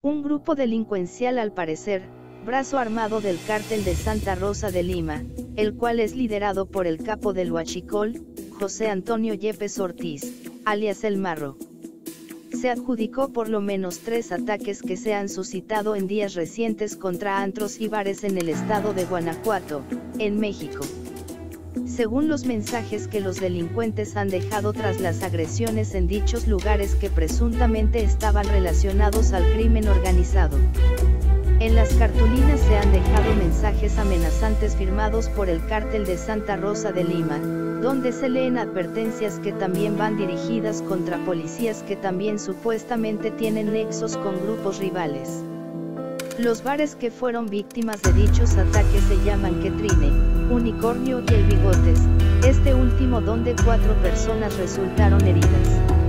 Un grupo delincuencial, al parecer, brazo armado del cártel de Santa Rosa de Lima, el cual es liderado por el capo del Huachicol, José Antonio Yepes Ortiz, alias El Marro. Se adjudicó por lo menos 3 ataques que se han suscitado en días recientes contra antros y bares en el estado de Guanajuato, en México. Según los mensajes que los delincuentes han dejado tras las agresiones en dichos lugares que presuntamente estaban relacionados al crimen organizado. En las cartulinas se han dejado mensajes amenazantes firmados por el cártel de Santa Rosa de Lima, donde se leen advertencias que también van dirigidas contra policías que también supuestamente tienen nexos con grupos rivales. Los bares que fueron víctimas de dichos ataques se llaman Quetrine, Unicornio y El Bigotes, este último donde 4 personas resultaron heridas.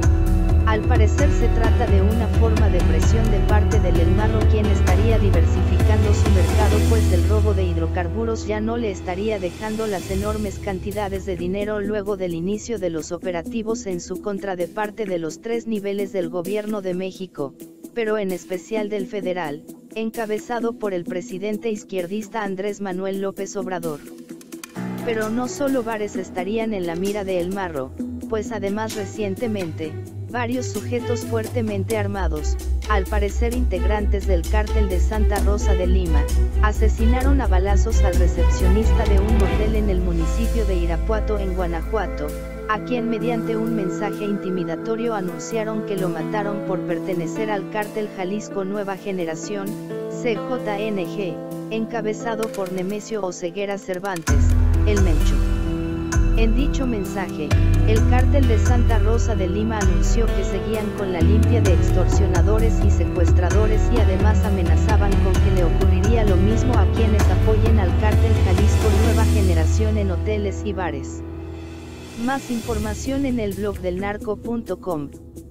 Al parecer se trata de una forma de presión de parte del El Marro, quien estaría diversificando su mercado, pues el robo de hidrocarburos ya no le estaría dejando las enormes cantidades de dinero luego del inicio de los operativos en su contra de parte de los 3 niveles del gobierno de México, pero en especial del federal, encabezado por el presidente izquierdista Andrés Manuel López Obrador. Pero no solo bares estarían en la mira de El Marro, pues además recientemente, varios sujetos fuertemente armados, al parecer integrantes del cártel de Santa Rosa de Lima, asesinaron a balazos al recepcionista de un motel en el municipio de Irapuato en Guanajuato, a quien mediante un mensaje intimidatorio anunciaron que lo mataron por pertenecer al cártel Jalisco Nueva Generación, CJNG, encabezado por Nemesio Oseguera Cervantes, el Mencho. En dicho mensaje, el cártel de Santa Rosa de Lima anunció que seguían con la limpia de extorsionadores y secuestradores y además amenazaban con que le ocurriría lo mismo a quienes apoyen al cártel Jalisco Nueva Generación en hoteles y bares. Más información en el blog del narco.com.